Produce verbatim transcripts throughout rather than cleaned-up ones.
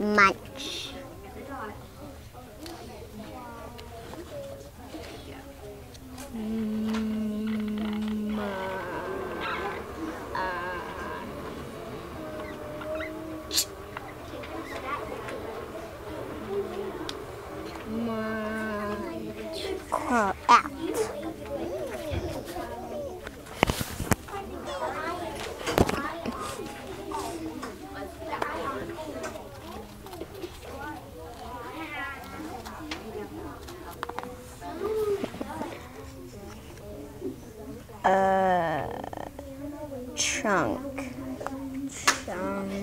Munch. Mm, uh, munch. Correct. Uh, chunk. Chunk.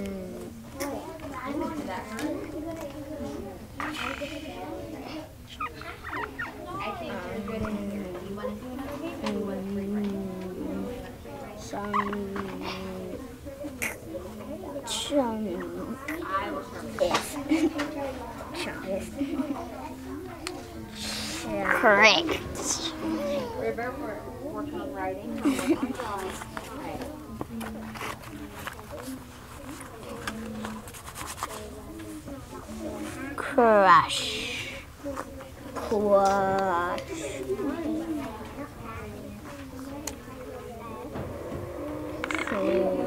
Chunk. Chunk. Yes. Chunk. Yes. Correct. River, we're working on writing. Crush. Crush. Crush.